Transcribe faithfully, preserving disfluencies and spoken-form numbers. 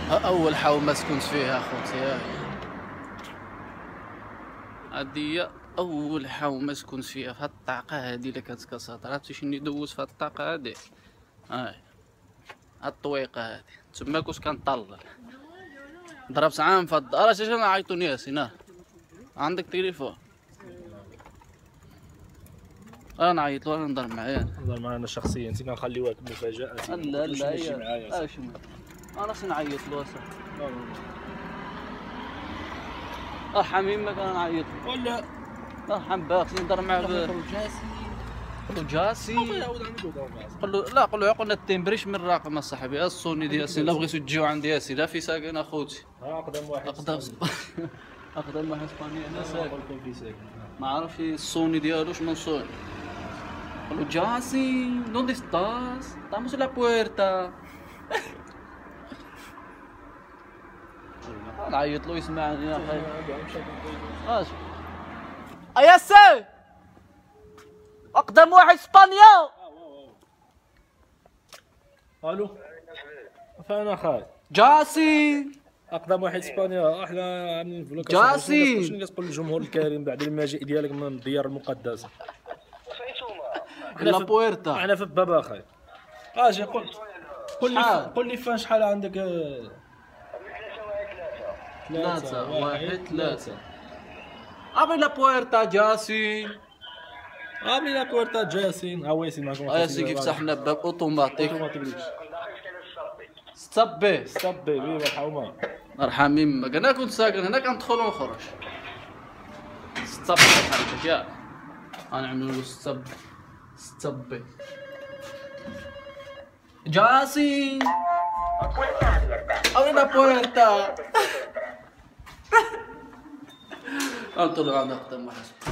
اول حومه سكنت فيها اخوتي، هاي هادي هي اول حومه سكنت فيها، في هاد الطاقه هادي اللي كتكسر. عرفتي شنو يدوز في هاد الطاقه هادي؟ هاي هاد الطويقه هادي تما كنت كنطلل. ضربت عام في الدار. راه شنو عيطوني ياسين؟ ها عندك تليفون؟ انا نعيط له، انا نهضر معاه. نهضر معانا شخصيا، انت كنخليوها مفاجاه. لا لا هي اش انا خصني نعيط له اصاحبي. ارحم يمك انا نعيط له. ولا ارحم باك خصني نهضر معاه. قول له جاسي، قول له لا، قول له عقلنا التمبريش من الرقم اصاحبي. الصوني ديال ياسين، لا بغيتو تجيو عندي ياسين، لا في ساكن اخوتي. اقدم واحد اقدم اقدم واحد اسباني انا ساكن. ما عرفش الصوني ديالو شنو صوني. قول له جاسي دونde estás؟ estamos en la puerta. نعيط له يسمعني يا اخي. اش ياسين اقدم واحد اسبانيا. الو فانا خاي جاسي اقدم واحد اسبانيا. احنا عاملين فلوك. جاسي شنو كتقول للجمهور الكريم بعد المجيء ديالك من الديار المقدسه؟ لا بويرتا. احنا في بابا اخاي. اجي قول قول لي قول لي فين شحال عندك؟ ثلاثة واحد ثلاثة. ابي لا بويرتا جاسين. ابي لا بويرتا جاسين. ها ويسين معكم ياسين كيف فتحنا باب اوتوماتيك. اوتوماتيك. ستابي ستابي بيبا الحومه. ارحم يمك، انا كنت ساكن هنا كندخل ونخرج. ستابي حالك يا غنعملو له ستاب ستابي. جاسين ابي لا بويرتا. انطر غنقدم واحد.